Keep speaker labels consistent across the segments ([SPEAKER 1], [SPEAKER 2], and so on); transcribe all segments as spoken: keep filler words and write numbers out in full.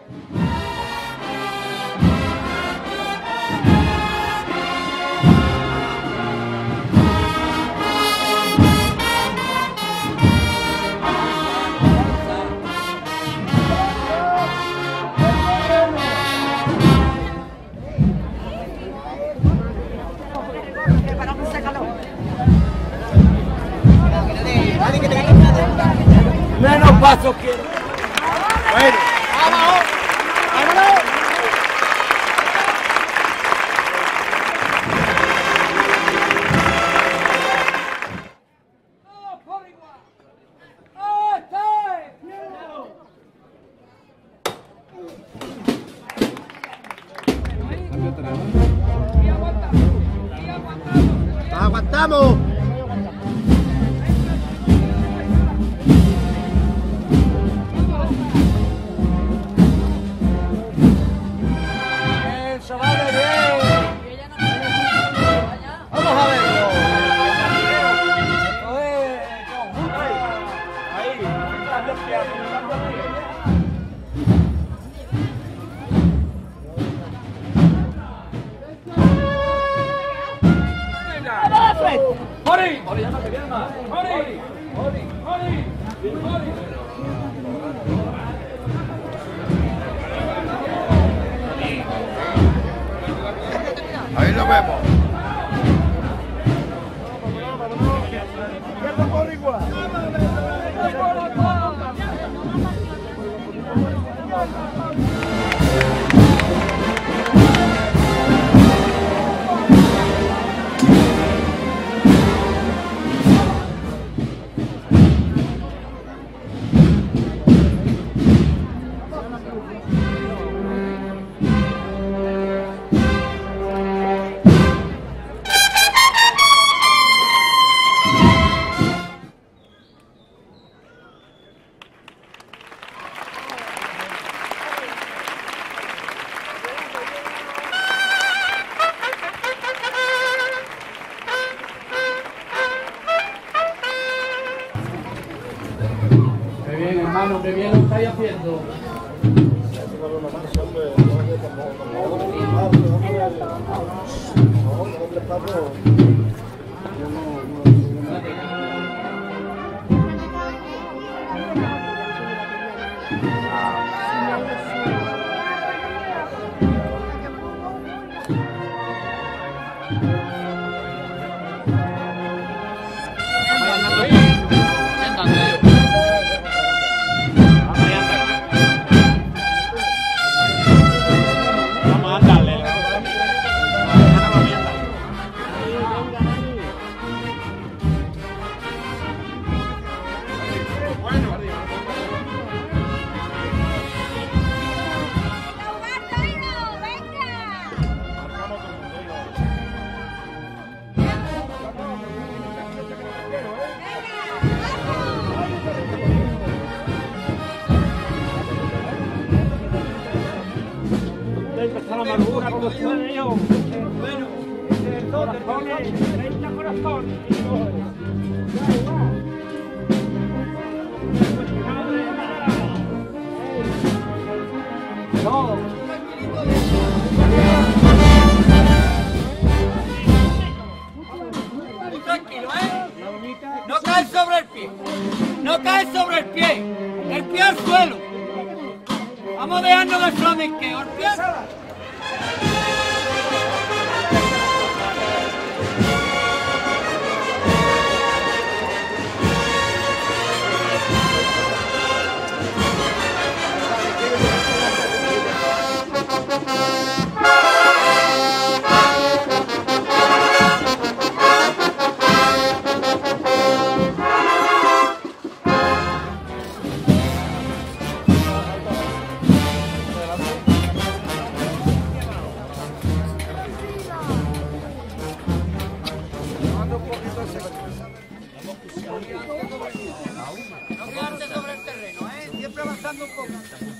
[SPEAKER 1] Menos pasos quiero. Bueno, vamos, vámonos. Aguantamos. Eso vale bien. Vamos a verlo. ¡Ori! ¡Ori, ya no se viene más! ¡Ori! ¡Ori! ¡Ori! ¡Ori! Ahí lo vemos.
[SPEAKER 2] Hermano, qué bien lo estáis haciendo.
[SPEAKER 3] Empezar la amargura como suena yo. Bueno, corazones, treinta corazones. No.
[SPEAKER 1] Muy tranquilo, ¿eh? No caes sobre el pie. No caes sobre el pie. El pie al suelo. Vamos a dejarnos del flamenqueo. El pie. No quedarte sobre el terreno, ¿eh? Siempre avanzando un poco.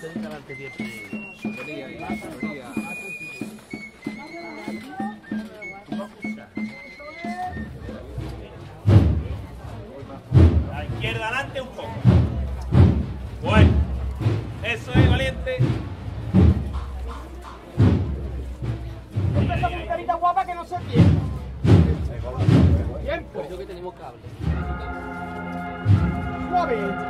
[SPEAKER 3] La izquierda adelante un poco. Bueno, eso es, valiente. Tiempo.
[SPEAKER 2] Creo que tenemos cable.
[SPEAKER 3] Suave.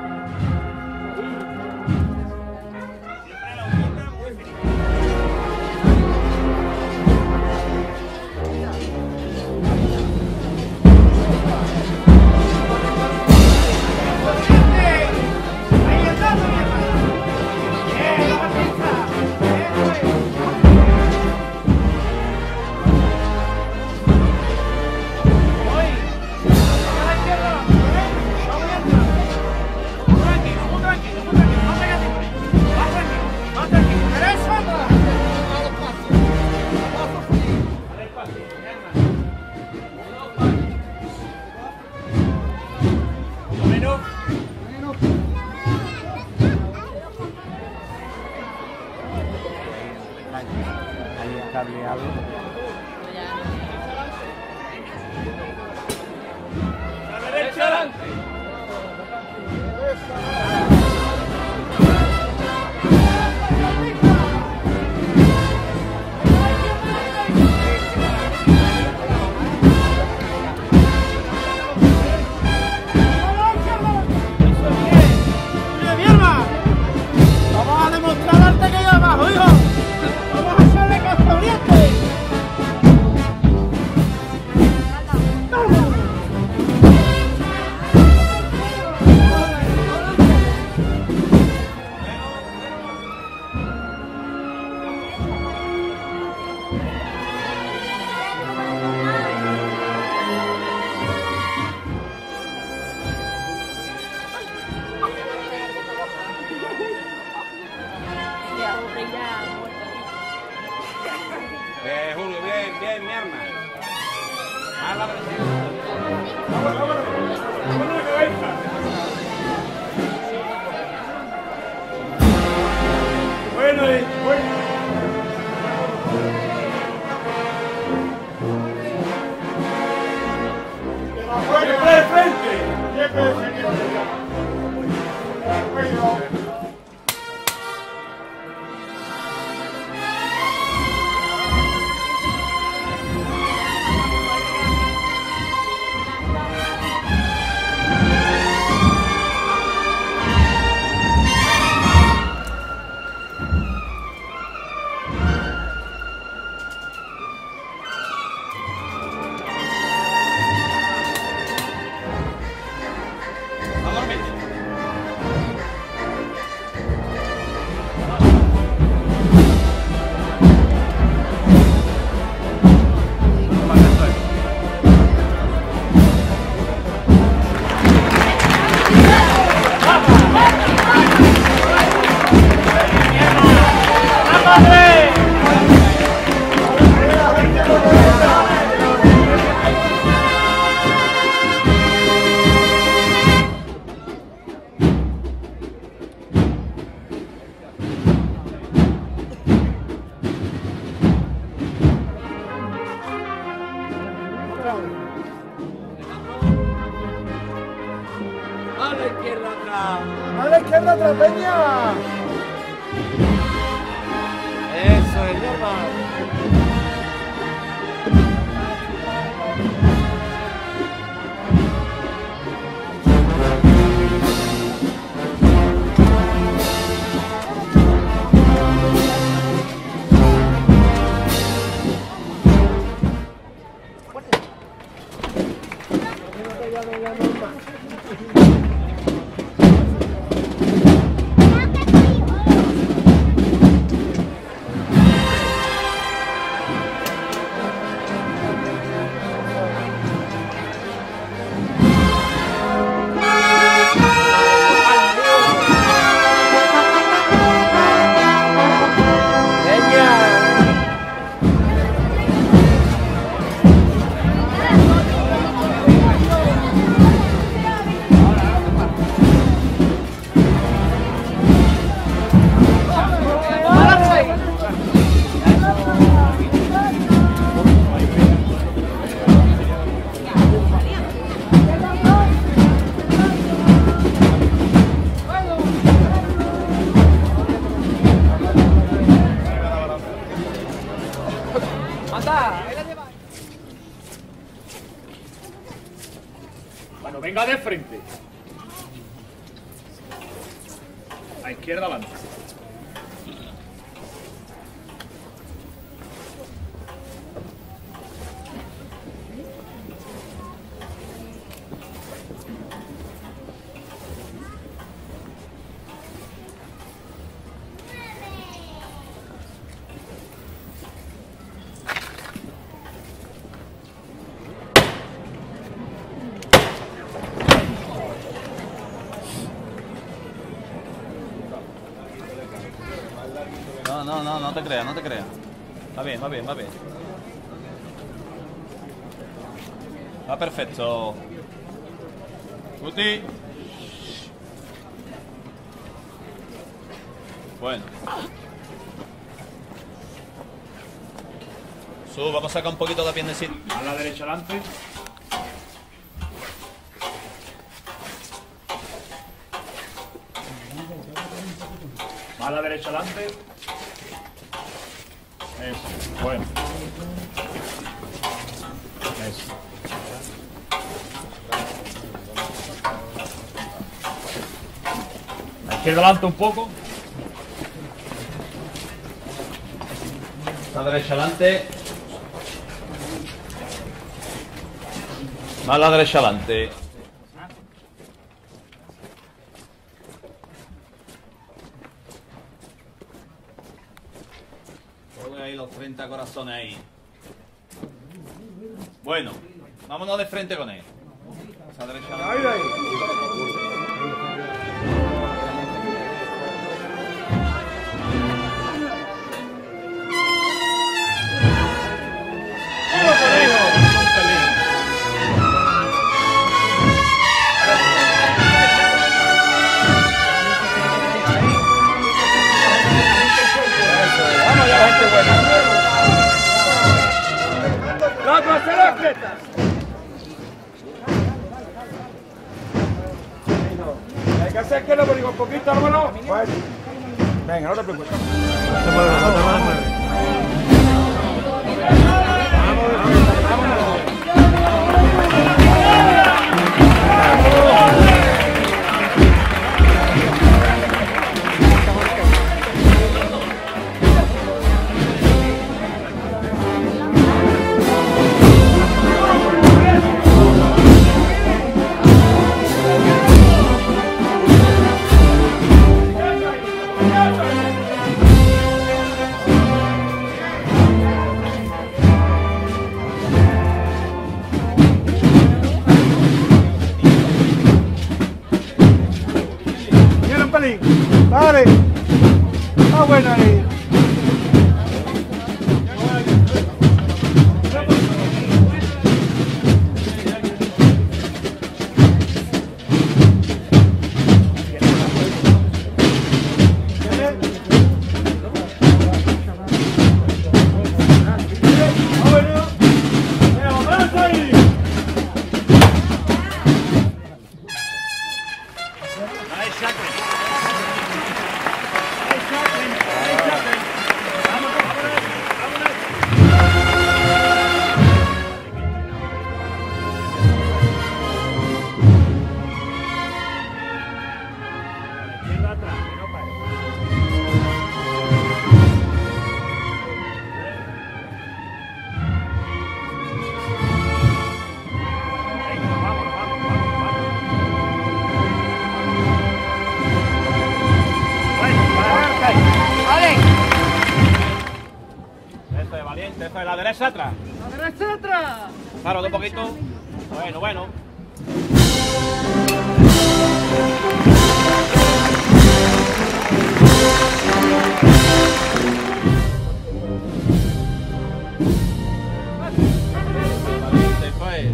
[SPEAKER 1] Eh, Julio, bien, bien, mi arma. Haz la presión.
[SPEAKER 3] Bueno, bueno. Siempre de frente. Siempre de frente.
[SPEAKER 1] A la izquierda atrás.
[SPEAKER 3] A la izquierda atrás, Peña.
[SPEAKER 1] Eso es, normal.
[SPEAKER 3] Venga,
[SPEAKER 4] Venga de frente. A izquierda adelante.
[SPEAKER 5] No, no, no, no te creas, no te creas. Va bien, va bien, va bien. Va perfecto. Guti. Bueno. Sub, vamos a sacar un poquito de piernecita.
[SPEAKER 4] A la derecha adelante. A la derecha adelante. Eso, bueno. Eso. A la izquierda adelante un poco.
[SPEAKER 5] A la derecha adelante. Más a la derecha adelante. Ahí los treinta corazones ahí. Bueno, vámonos de frente con él. A la derecha adelante.
[SPEAKER 3] Hay que hacer que lo digo un poquito, hermano. Bueno. Venga, no te preocupes. No te mueves, no te mueves. Vale. Ah, bueno ahí.
[SPEAKER 5] Eso es la derecha atrás.
[SPEAKER 1] ¡La derecha atrás!
[SPEAKER 5] Paro de un poquito. Bueno, bueno. Después.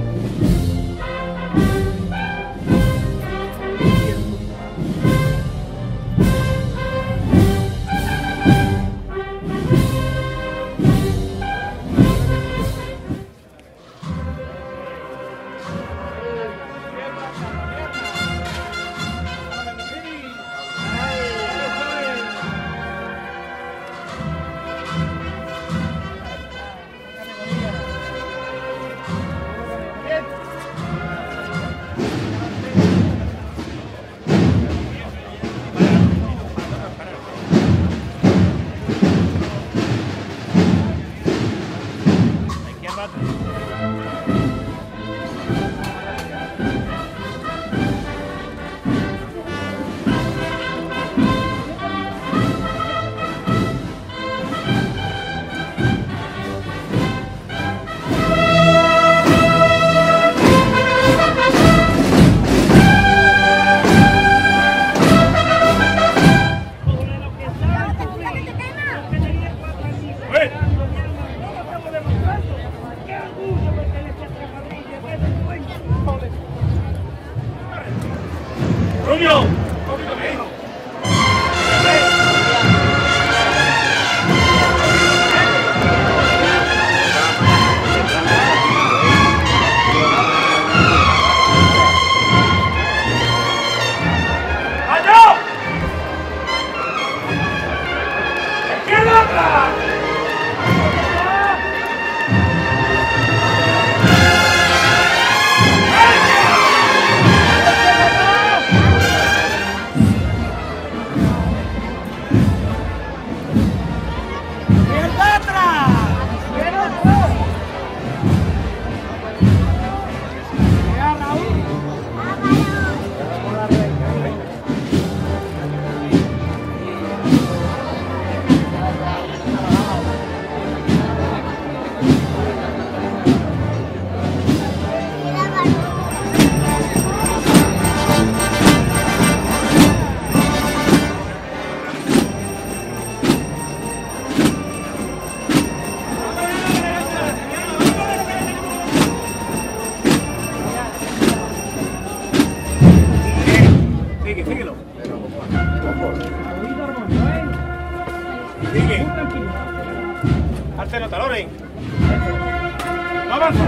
[SPEAKER 3] Sigue. Arte nota, Loren. No avanza.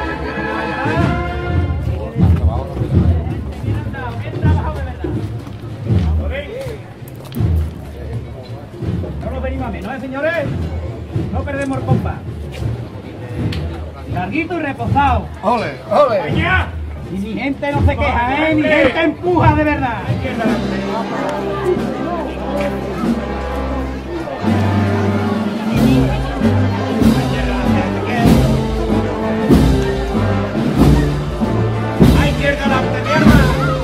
[SPEAKER 2] No nos venimos a menos, ¿eh, señores? No perdemos el compás. Larguito y reposado.
[SPEAKER 3] ¡Ole! ¡Ole! ¡Peña!
[SPEAKER 2] Y mi gente no se queja, ¿eh? Mi gente empuja de verdad.
[SPEAKER 3] ¡A izquierda la mierda!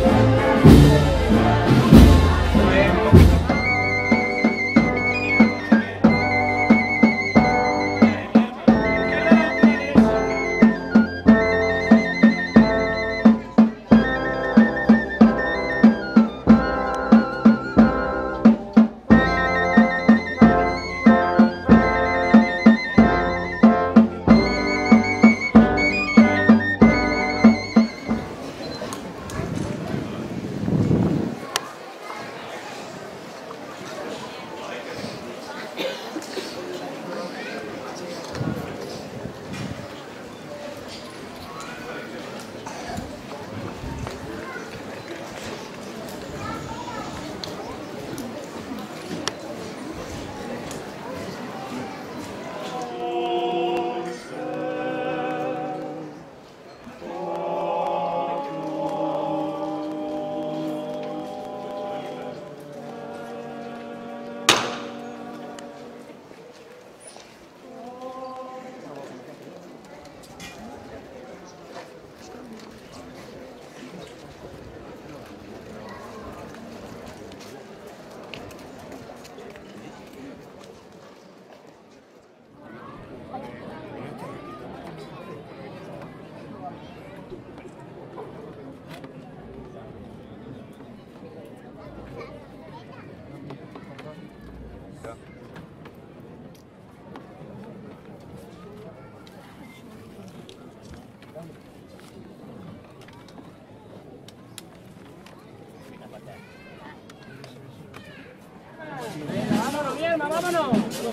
[SPEAKER 2] Vámonos, bien, vámonos.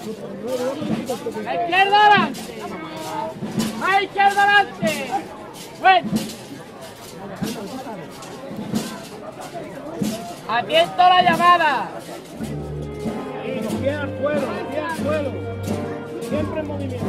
[SPEAKER 2] A izquierda adelante. A izquierda adelante. Bueno. Atento a la llamada.
[SPEAKER 3] Los pies al suelo, los pies al suelo. Siempre en movimiento.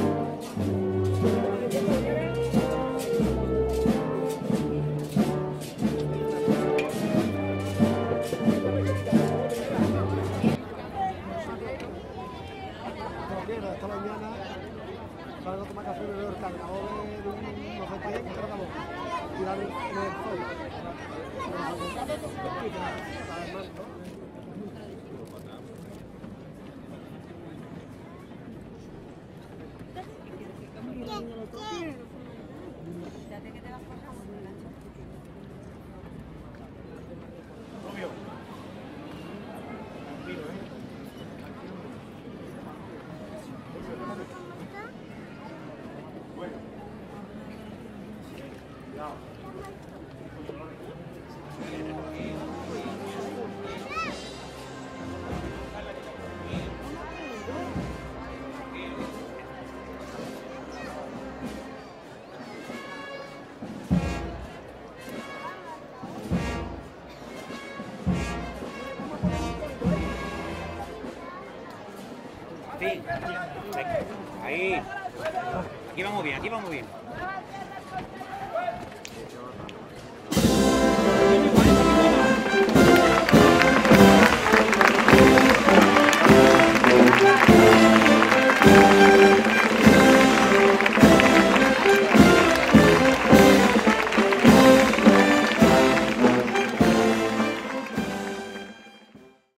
[SPEAKER 6] Esta mañana para no tomar café me veo el cargador de un no sé país que trata de tirar el fuego.
[SPEAKER 1] Sí. Ahí. Aquí vamos bien, aquí vamos bien.